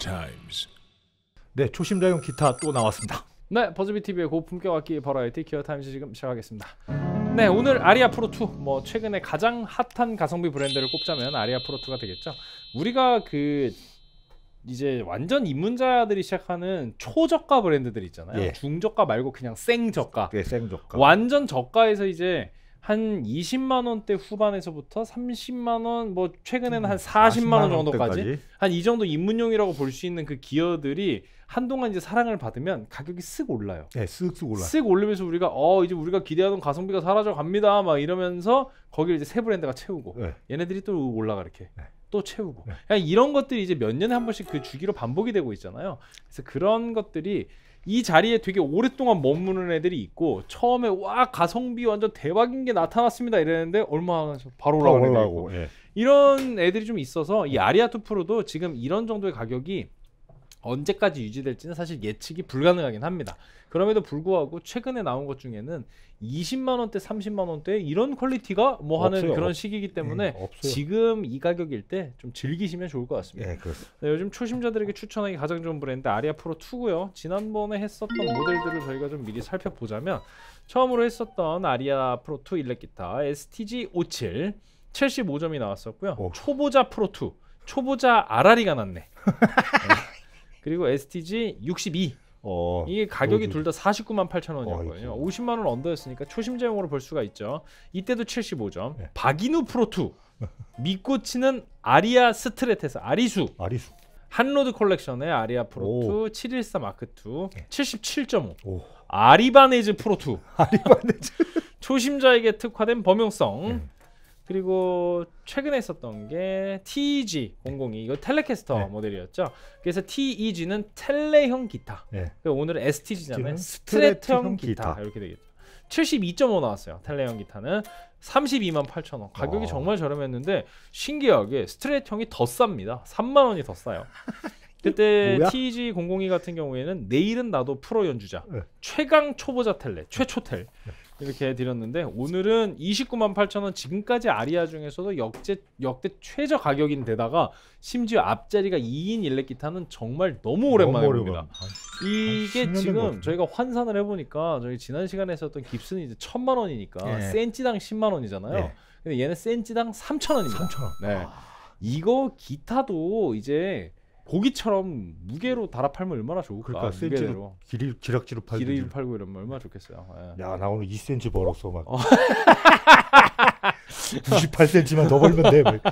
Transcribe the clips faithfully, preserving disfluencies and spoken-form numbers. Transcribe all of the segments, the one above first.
Times. 네, 초심자용 기타 또 나왔습니다. 네, 버즈비티비의 고품격 악기 버라이티 기어타임즈 지금 시작하겠습니다. 네, 오늘 아리아 프로 투, 뭐 최근에 가장 핫한 가성비 브랜드를 꼽자면 아리아 프로 투가 되겠죠. 우리가 그 이제 완전 입문자들이 시작하는 초저가 브랜드들 있잖아요. 예. 중저가 말고 그냥 생저가. 네, 생저가. 완전 저가에서 이제 한 이십만 원대 후반에서부터 삼십만 원, 뭐 최근에는 한 사십만 원 정도까지 한 이 정도 입문용이라고 볼 수 있는 그 기어들이 한동안 이제 사랑을 받으면 가격이 쓱 올라요. 네, 쓱쓱 올라. 쓱 올리면서 우리가 어 이제 우리가 기대하던 가성비가 사라져 갑니다. 막 이러면서 거기를 이제 새 브랜드가 채우고 네. 얘네들이 또 올라가 이렇게. 네. 또 채우고. 네. 그냥 이런 것들이 이제 몇 년에 한 번씩 그 주기로 반복이 되고 있잖아요. 그래서 그런 것들이 이 자리에 되게 오랫동안 머무는 애들이 있고 처음에 와 가성비 완전 대박인 게 나타났습니다 이랬는데 얼마 안에서 바로 올라가는 애들이 있고 예. 이런 애들이 좀 있어서 이 아리아 투 프로도 지금 이런 정도의 가격이 언제까지 유지될지는 사실 예측이 불가능하긴 합니다. 그럼에도 불구하고 최근에 나온 것 중에는 이십만 원대, 삼십만 원대 이런 퀄리티가 뭐 하는 없어요. 그런 시기이기 때문에 네, 없어요. 지금 이 가격일 때 좀 즐기시면 좋을 것 같습니다. 네, 그렇습니다. 네, 요즘 초심자들에게 추천하기 가장 좋은 브랜드 아리아 프로 투고요. 지난번에 했었던 모델들을 저희가 좀 미리 살펴보자면 처음으로 했었던 아리아 프로 투 일렉 기타 에스티지 오십칠 칠십오 점이 나왔었고요. 오. 초보자 프로 투 초보자 아라리가 났네. 네. 그리고 에스티지 육십이 어, 이게 가격이 어디. 둘 다 사십구만 팔천 원이었거든요. 어이구. 오십만 원 언더였으니까 초심자용으로 볼 수가 있죠. 이때도 칠십오 점. 네. 박인우 프로 투 믿고 치는 아리아 스트레테스 아리수 아리수. 한로드 컬렉션의 아리아 프로 오. 투 칠백십사 마크 투 네. 칠십칠 점 오. 오. 아리바네즈 프로 투 아리바네즈. 초심자에게 특화된 범용성. 네. 그리고 최근에 썼던 게 티이지 공공이 이거 텔레캐스터 네. 모델이었죠. 그래서 티이지는 텔레형 기타. 네. 오늘은 에스티지잖아요. 스트레트형 스트레트형 기타. 기타. 이렇게 되겠죠. 칠십이 점 오 나왔어요. 텔레형 기타는 삼십이만 팔천 원. 가격이 와. 정말 저렴했는데 신기하게 스트레트형이 더 쌉니다. 삼만 원이 더 싸요. 그때 뭐야? 티이지 공공이 같은 경우에는 내일은 나도 프로 연주자 네. 최강 초보자 텔레 최초텔 이렇게 드렸는데 오늘은 이십구만 팔천 원 지금까지 아리아 중에서도 역대, 역대 최저 가격인데다가 심지어 앞자리가 이인 일렉 기타는 정말 너무 오랜만에 너무 봅니다. 한- 이게 한 십 년 된것 지금 같은데. 저희가 환산을 해보니까 저희 지난 시간에 했었던 깁슨이 이제 천만 원이니까 예. 센치당 십만 원이잖아요. 예. 근데 얘는 센치당 삼천 원입니다. 삼천 원. 네. 이거 기타도 이제 고기처럼 무게로 달아 팔면 얼마나 좋을까? 그러니까 센치로 무게대로 길이 기락지로 팔고. 기를 팔고 이러면 얼마나 좋겠어요. 예. 야, 나 오늘 이 센티미터 벌었어 막. 어. 구십팔 센티미터만 더 벌면 돼. 뭐.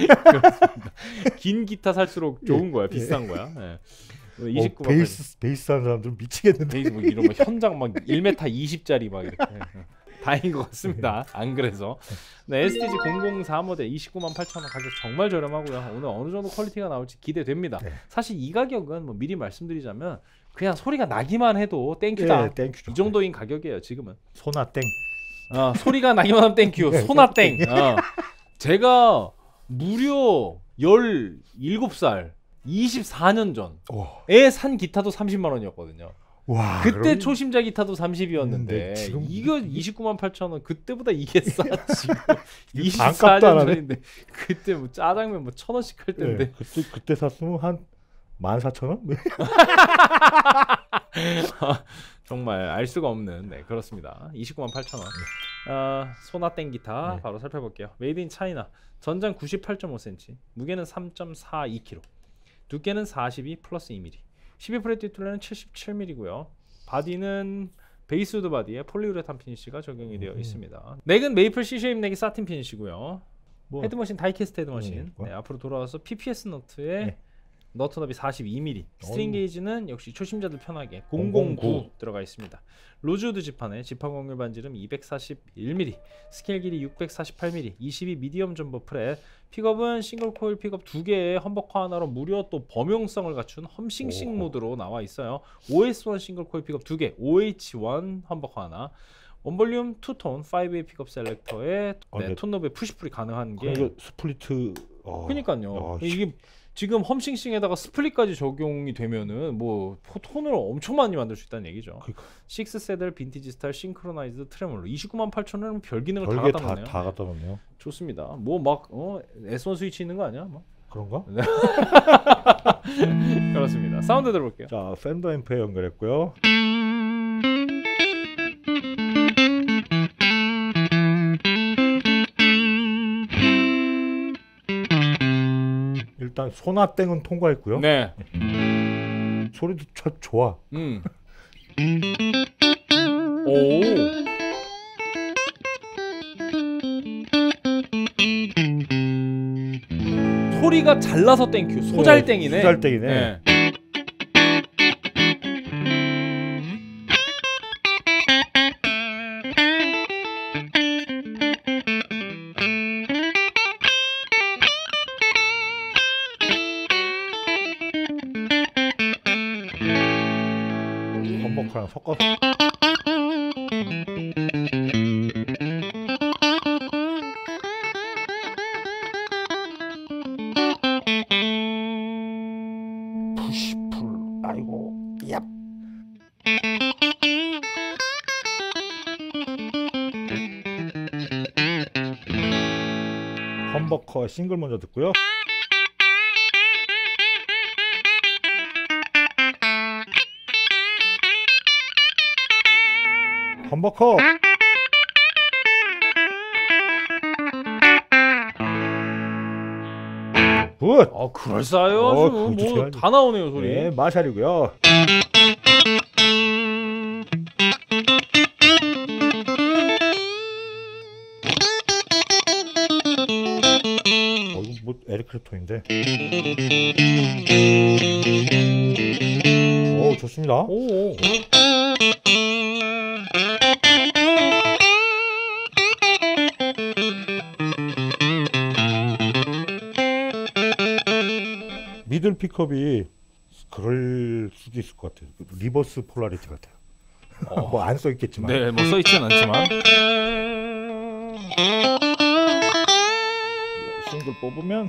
긴 기타 살수록 좋은 거야, 비싼 예. 거야. 예. 어, 이십구 베이스 베이스 하는 사람들은 미치겠는데. 베이스 뭐 이런 거 현장 막 일 미터 이십짜리 막 이렇게. 다행인 것 같습니다. 안 그래서. 네, 에스티지 공공사 모델 이십구만 팔천 원 가격 정말 저렴하고요. 오늘 어느 정도 퀄리티가 나올지 기대됩니다. 네. 사실 이 가격은 뭐 미리 말씀드리자면 그냥 소리가 나기만 해도 땡큐다. 예, 땡큐죠. 이 정도인 가격이에요, 지금은. 소나 땡. 어, 소리가 나기만 하면 땡큐. 소나땡. 어. 제가 무려 열일곱 살 이십사 년 전에 산 기타도 삼십만 원이었거든요. 와. 그때 그럼- 초심자 기타도 삼십이었는데 네, 지금 이거 이십구만 팔천 원 그때보다 이게 싸 지금 이거 이십사 반값도 안 년 하네. 전인데 그때 뭐 짜장면 뭐 천 원씩 할 텐데 네, 그때 그때 샀으면 한 만 사천 원? 정말 알 수가 없는 네 그렇습니다. 이십구만 팔천 원. 어, 소나땡 기타 네. 바로 살펴볼게요. 메이드 인 차이나. 전장 구십팔 점 오 센티미터, 무게는 삼 점 사이 킬로그램, 두께는 사십이 플러스 이 밀리미터, 십이 프렛 뒷둘레는 칠십칠 밀리미터고요. 바디는 베이스우드 바디에 폴리우레탄 피니쉬가 적용이 되어 음. 있습니다. 넥은 메이플 C쉐입 넥이 사틴 피니쉬고요. 뭐 헤드머신 다이캐스트 헤드머신. 음, 뭐? 네, 앞으로 돌아와서 피피에스 너트에 네. 너트 너비 사십이 밀리미터. 스트링 어우. 게이지는 역시 초심자들 편하게 공공구 공공구 들어가 있습니다. 로즈우드 지판에 지판 곡률 반지름 이백사십일 밀리미터, 스케일 길이 육백사십팔 밀리미터, 이십이 미디엄 점버 프렛. 픽업은 싱글 코일 픽업 두 개에 험버커 하나로 무려 또 범용성을 갖춘 험싱싱 오. 모드로 나와 있어요. 오에스 원 싱글 코일 픽업 두 개, 오에이치 원 험버커 하나. 원볼륨 투톤 파이브 웨이 픽업 셀렉터에 아, 네, 네. 톤 노브에 푸시풀이 가능한 게 이거 스플리트. 어. 그러니까요. 아, 이게 지금 험싱싱에다가 스플릿까지 적용이 되면은 뭐 톤을 엄청 많이 만들 수 있다는 얘기죠. 그러니까. 식스 세들 빈티지 스타일 싱크로나이즈 트레몰로 이십구만 팔천 원은 별 기능을 다 별게 갖다 다, 놓네요. 다 갖다 놓네요. 좋습니다. 뭐 막 어, 에스 원 스위치 있는 거 아니야? 뭐. 그런가? 그렇습니다. 사운드 들어볼게요. 자, 팬더 앰프에 연결했고요. 일단 소나땡은 통과했고요. 네. 소리도 참 좋아. 음. 오. 소리가 잘나서 땡큐. 소잘땡이네. 소잘땡이네. 네. 험버커랑 섞어서. 푸시풀. 아이고. 얍. 험버커 싱글 먼저 듣고요. 험버커. 굿. 아, 그럴싸해요. 어, 아주. 그거 뭐 좋아야지. 다 나오네요, 소리. 네, 마샬이고요. 어, 이거 뭐 에릭 클랩톤인데. 오, 좋습니다. 오. 오. 미들 픽업이 그럴 수도 있을 것 같아요. 리버스 폴라리티 같아요. 어. 뭐 안 써 있겠지만. 네, 뭐 써있진 않지만. 싱글 뽑으면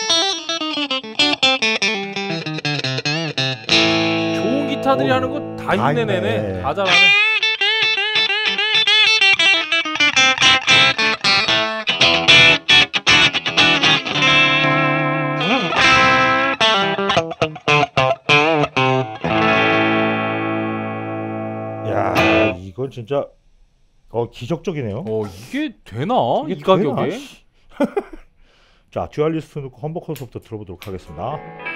좋은 기타들이 오. 하는 거 다 다 흉내내네. 있네. 다 잘하네. 야, 이건 진짜 어 기적적이네요. 어, 이게 되나? 이게 이 가격에? 되나? 자, 듀얼리스트 넣고 험버커서부터 들어보도록 하겠습니다.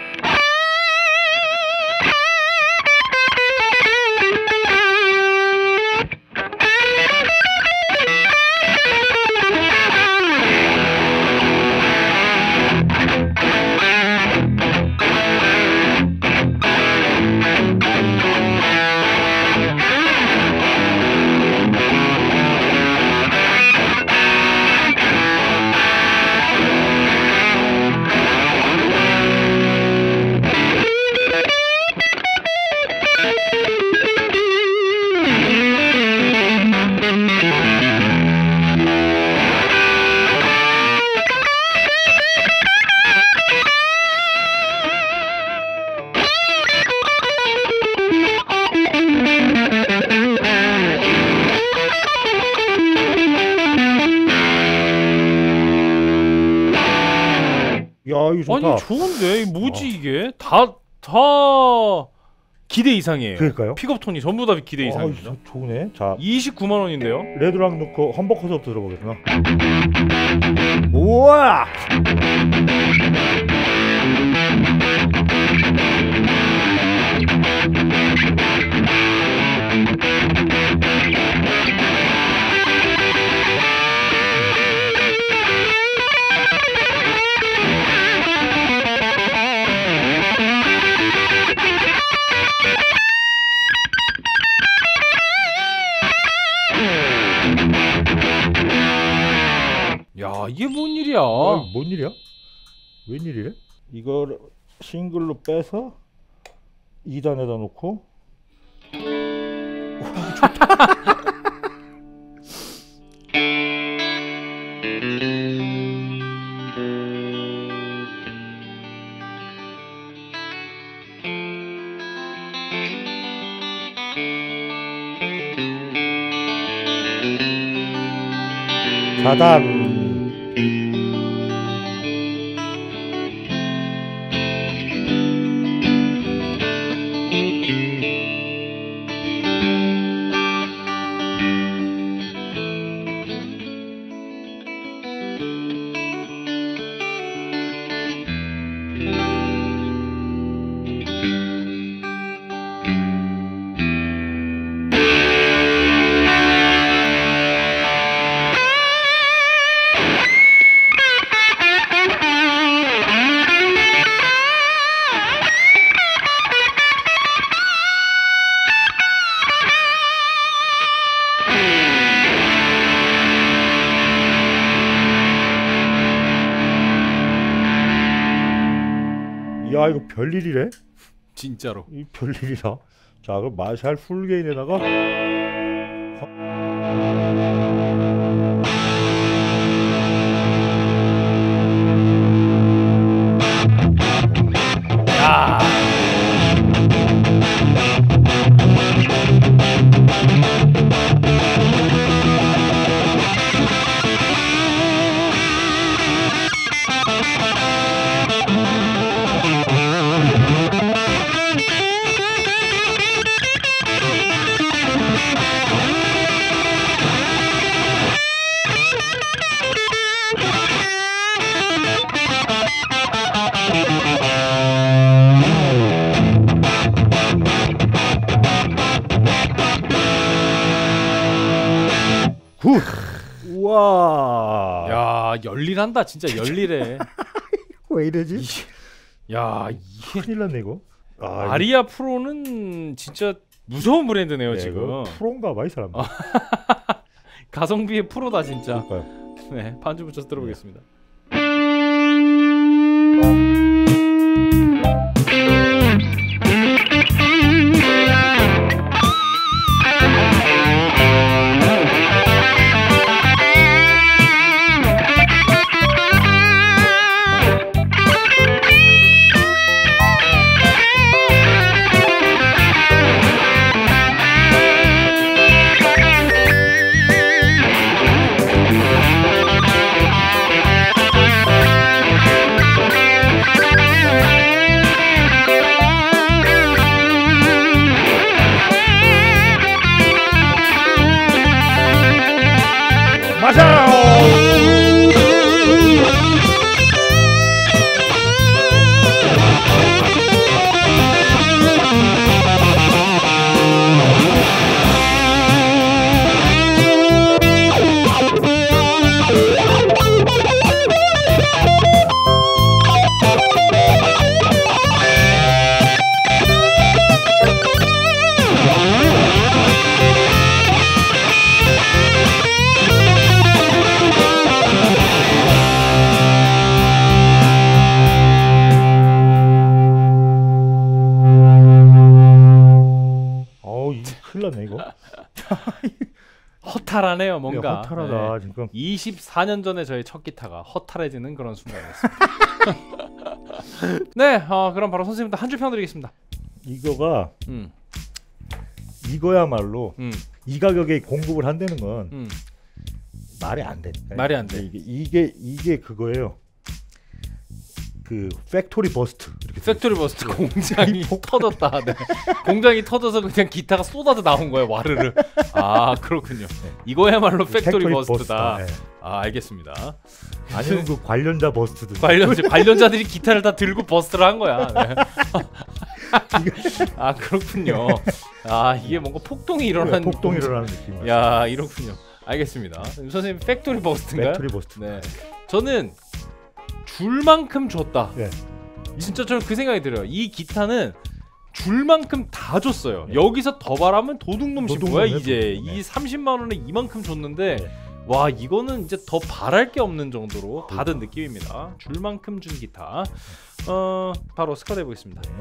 야, 이거 좋다. 아니 좋은데 이게 뭐지 어. 이게? 다 다 기대 이상이에요. 그러니까요. 픽업 톤이 전부 다 기대 아, 이상입니다. 이거 좋네. 자, 이십구만 원인데요. 레드락 넣고 험버커서부터 들어보겠습니다. 우와! 야, 이게 뭔 일이야? 어, 뭔 일이야? 웬일이래? 이걸 싱글로 빼서 이 단에다 놓고 사 단 야 이거 별일이래? 진짜로. 이 별일이라. 자 그럼 마샬 풀게인에다가 야. 굿. 우와. 야, 열일한다. 진짜 열일해. 왜 이러지? 이, 야, 이게 큰일 났네 이거. 아, 아리아 프로는 진짜 무서운 브랜드네요, 네, 지금. 이거 프로인가 봐 이 사람. 어. 가성비의 프로다 진짜. 그러니까요. 네, 반주 붙여서 들어보겠습니다. 큰일 났네 이거. 허탈하네요 뭔가. 야, 허탈하다 네. 지금. 이십사 년 전에 저의 첫 기타가 허탈해지는 그런 순간이었습니다. 네, 어, 그럼 바로 선생님도 한 줄 평드리겠습니다. 이거가 음, 이거야말로 음, 이 가격에 공급을 한다는 건 음. 말이 안 되니까. 말이 안 돼. 이게 이게 이게 그거예요. 그 팩토리 버스트. 이렇게 팩토리 버스트 공장이 터졌다. 네. 공장이 터져서 그냥 기타가 쏟아져 나온 거예요 와르르. 아 그렇군요. 네. 이거야말로 팩토리, 팩토리 버스트다. 버스트다. 네. 아 알겠습니다. 아니면 그 관련자 버스트도. 관련 관련자들이 기타를 다 들고 버스트를 한 거야. 네. 아 그렇군요. 아 이게 뭔가 폭동이 일어나는 폭동이 일어나는 느낌. 야 이렇군요. 알겠습니다. 선생님 팩토리 버스트인가요? 팩토리 버스트. 네. 저는 줄만큼 줬다. 네. 진짜 저는 그 생각이 들어요. 이 기타는 줄만큼 다 줬어요. 네. 여기서 더 바라면 도둑놈식 뭐야 도둑놈이네, 이제. 도둑놈. 네. 이 삼십만 원에 이만큼 줬는데 네. 와 이거는 이제 더 바랄 게 없는 정도로 받은 느낌입니다. 줄만큼 준 기타. 어 바로 스쿼드 해보겠습니다. 네.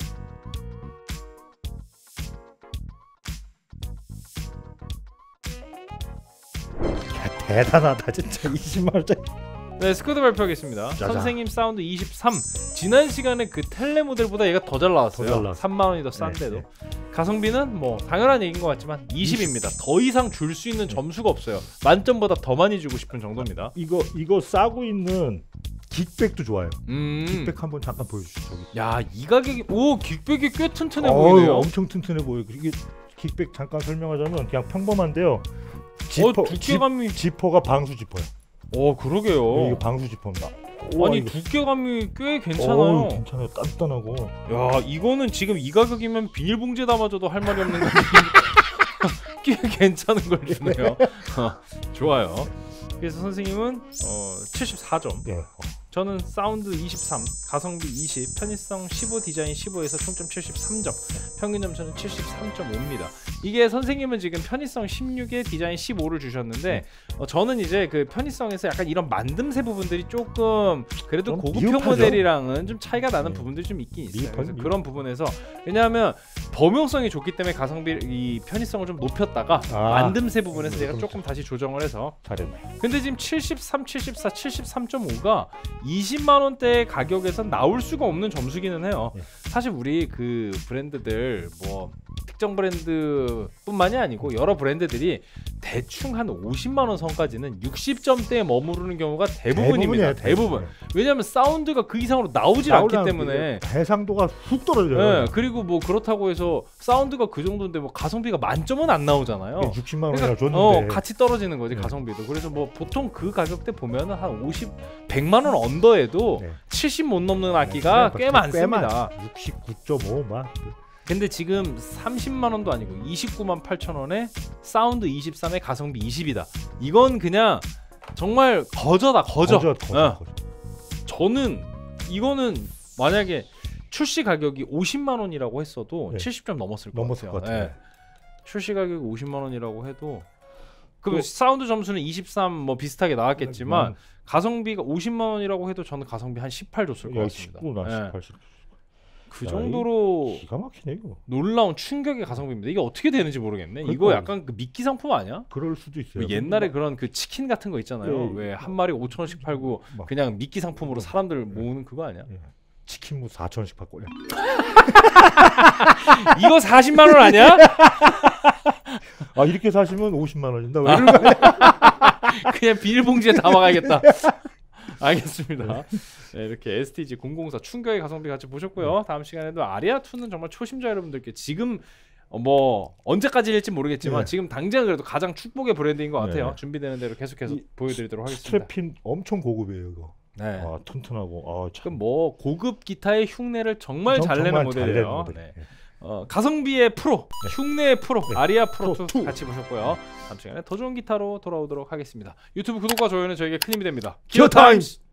야, 대단하다 진짜. 이십만 원짜리. 네 스쿼드 발표하겠습니다. 짜잔. 선생님 사운드 이십삼. 지난 시간에 그 텔레 모델보다 얘가 더 잘 나왔어요. 더 잘 나왔어요. 삼만 원이 더 싼데도. 네, 가성비는 뭐 당연한 얘기인 것 같지만 이십입니다. 더 이상 줄 수 있는 점수가 없어요. 만점보다 더 많이 주고 싶은 정도입니다. 이거 이거 싸고 있는 긱백도 좋아요. 음. 긱백 한번 잠깐 보여주시죠. 저기. 야, 이 가격이 오, 긱백이 꽤 튼튼해 어우, 보이네요. 엄청 튼튼해 보여. 이게 긱백 잠깐 설명하자면 그냥 평범한데요. 지퍼, 어, 두께감이 지, 지퍼가 방수 지퍼요. 어, 그러게요. 이거 방수 지퍼입니다. 아니, 이거. 두께감이 꽤 괜찮아요. 어우, 괜찮아요. 단단하고. 야, 이거는 지금 이 가격이면 비닐봉지에 담아줘도 할 말이 없는 건데 꽤 괜찮은 걸 주네요. 어, 좋아요. 그래서 선생님은 어, 칠십사 점. 예. 어. 저는 사운드 이십삼, 가성비 이십, 편의성 십오, 디자인 십오에서 총점 칠십삼 점, 평균 점수는 칠십삼 점 오입니다. 이게 선생님은 지금 편의성 십육에 디자인 십오를 주셨는데 어, 저는 이제 그 편의성에서 약간 이런 만듦새 부분들이 조금 그래도 고급형 미흡하죠. 모델이랑은 좀 차이가 나는 네. 부분들이 좀 있긴 있어요. 미흡하죠, 그래서 미흡. 그런 부분에서 왜냐하면 범용성이 좋기 때문에 가성비 이 편의성을 좀 높였다가 아, 만듦새 부분에서 제가 그렇죠. 조금 다시 조정을 해서 잘했네. 근데 지금 칠십삼, 칠십사, 칠십삼 점 오가 이십만 원대의 가격에서 나올 수가 없는 점수기는 해요. 예. 사실 우리 그 브랜드들 뭐 특정 브랜드뿐만이 아니고 여러 브랜드들이 대충 한 오십만 원 선까지는 육십 점대에 머무르는 경우가 대부분입니다. 대부분이에요, 대부분. 대부분. 왜냐하면 사운드가 그 이상으로 나오질 않기 때문에. 해상도가 훅 떨어져요. 네, 그리고 뭐 그렇다고 해서 사운드가 그 정도인데 뭐 가성비가 만점은 안 나오잖아요. 육십만 원이나 줬는데 어, 같이 떨어지는 거지 네. 가성비도. 그래서 뭐 보통 그 가격대 보면은 한 오십, 백만 원 언더에도 네. 칠십 못 넘는 악기가 꽤 많습니다. 육십구 점 오 막. 근데 지금 삼십만 원도 아니고 이십구만 팔천 원에 사운드 이십삼에 가성비 이십이다. 이건 그냥 정말 거저다 거저. 거저, 거저, 어. 거저. 저는 이거는 만약에 출시 가격이 오십만 원이라고 했어도 네. 칠십 점 넘었을 것 넘었을 같아요. 것 같아요. 예. 출시 가격이 오십만 원이라고 해도 그 또- 사운드 점수는 이십삼 뭐 비슷하게 나왔겠지만 음, 가성비가 오십만 원이라고 해도 저는 가성비 한 십팔 줬을 것 야, 같습니다. 십구, 나 예. 십팔, 십구. 그 야, 정도로 기가 막히네 이거. 놀라운 충격의 가성비입니다. 이게 어떻게 되는지 모르겠네. 이거 그러니까요. 약간 그 미끼 상품 아니야? 그럴 수도 있어요. 왜 옛날에 그런 그 치킨 같은 거 있잖아요. 예, 왜 한 마리 오천 원씩 팔고 막 그냥 미끼 상품으로 사람들 모으는 그거 아니야? 예. 치킨 무 사천 원씩 받고. 야. 이거 사십만 원 아니야? 아 이렇게 사시면 오십만 원인다. 왜 이런 거야? 그냥 비닐봉지에 담아가야겠다. 알겠습니다. 네, 이렇게 에스티지 공공사 충격의 가성비 같이 보셨고요. 다음 시간에도 아리아투는 정말 초심자 여러분들께 지금 어, 뭐 언제까지일지 모르겠지만 네. 지금 당장 그래도 가장 축복의 브랜드인 것 같아요. 네. 준비되는 대로 계속해서 이 보여드리도록 하겠습니다. 스트랩핀 엄청 고급이에요 이거. 네. 아 튼튼하고. 아 참. 그럼 뭐 고급 기타의 흉내를 정말 잘 내는 정말 잘 내는 모델이에요. 모델. 네. 예. 어, 가성비의 프로, 흉내의 프로, 네. 아리아 프로 프로 투 투. 같이 보셨고요. 다음 시간에 더 좋은 기타로 돌아오도록 하겠습니다. 유튜브 구독과 좋아요는 저에게 큰 힘이 됩니다. 기어 타임스!